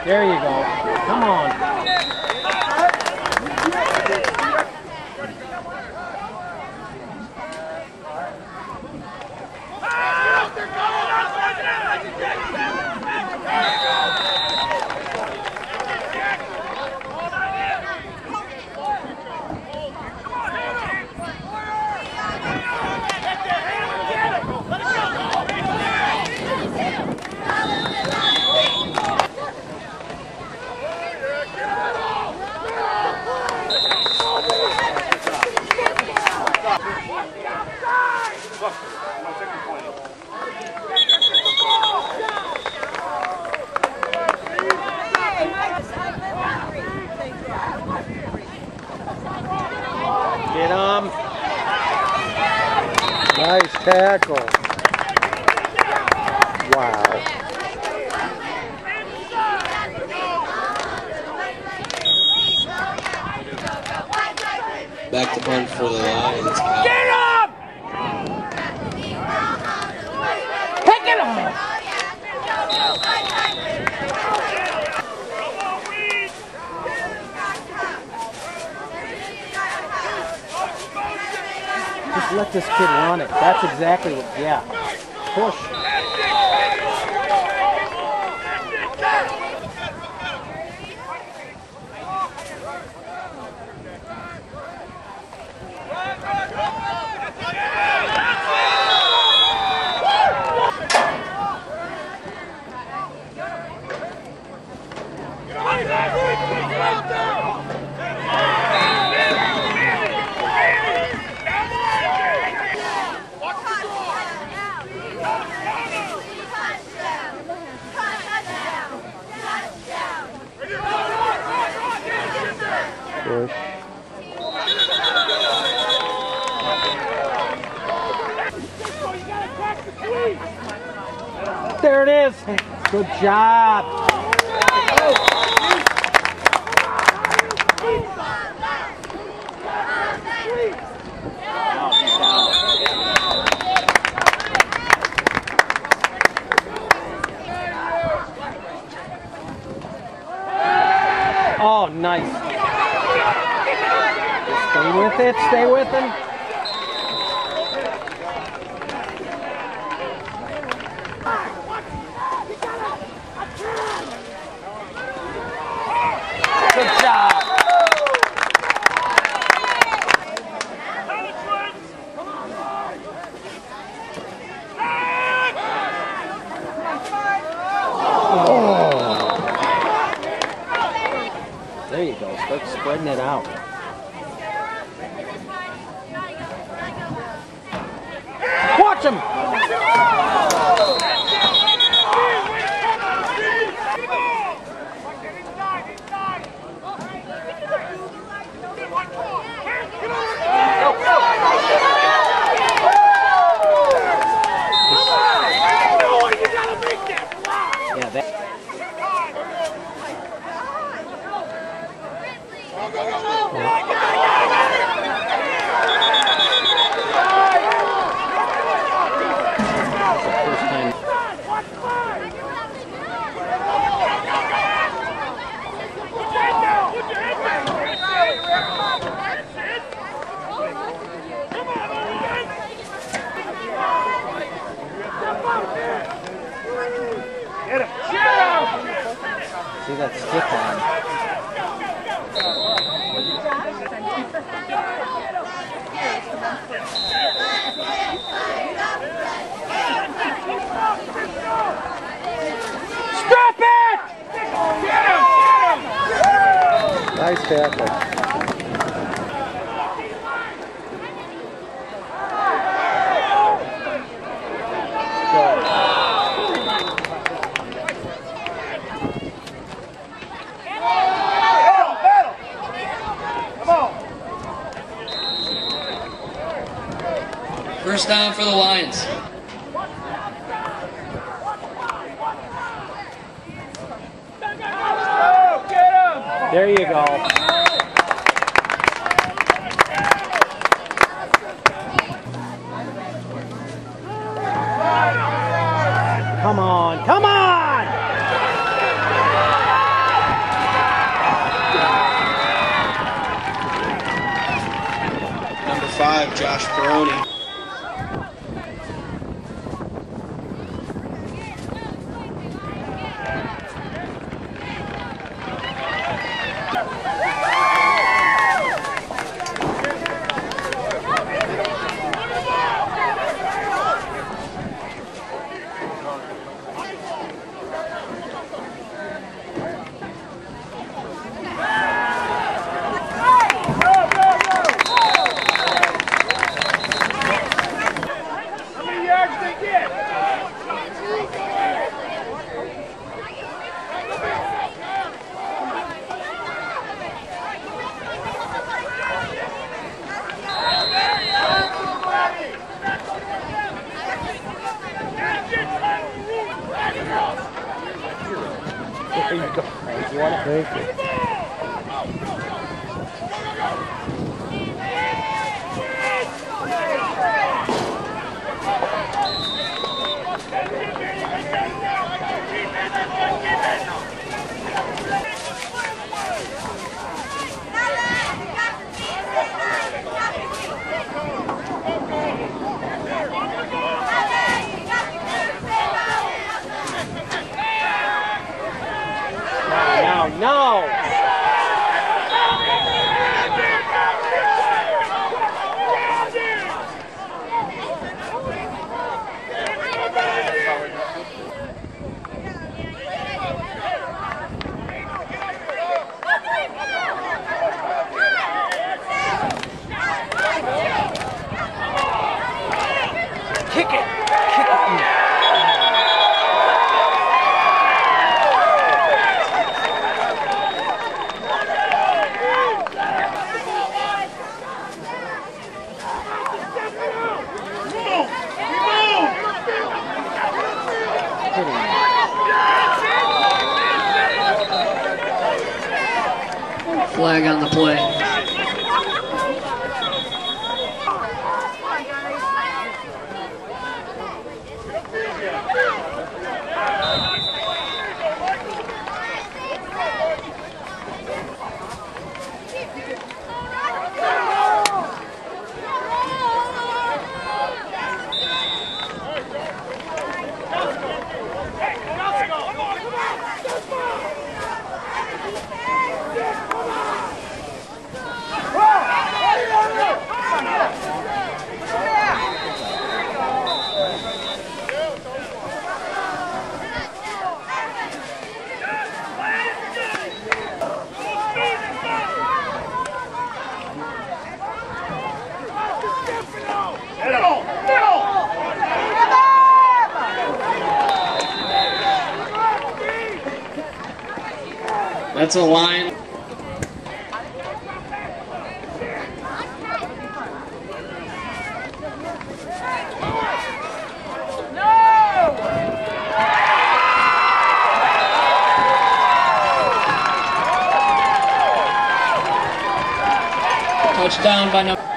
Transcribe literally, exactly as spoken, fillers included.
There you go. Come on. Get him. Nice tackle. Wow. Back to punt for the Lions. Get him! Pick it up! Just let this kid run it. That's exactly what, yeah. Push. Push. There it is. Good job. Oh, nice. Stay with it. Stay with him. Good job. Oh. There you go. Start spreading it out. Watch him. Yeah, that. See that stick on. Stop it! Get him! Get him! Nice tackle. First down for the Lions. There you go. Come on, come on! five, Josh Peroni. There you go. Thank you. Thank you. No, no! Kick it! Kick it! Flag on the play. That's a line. Touchdown by number.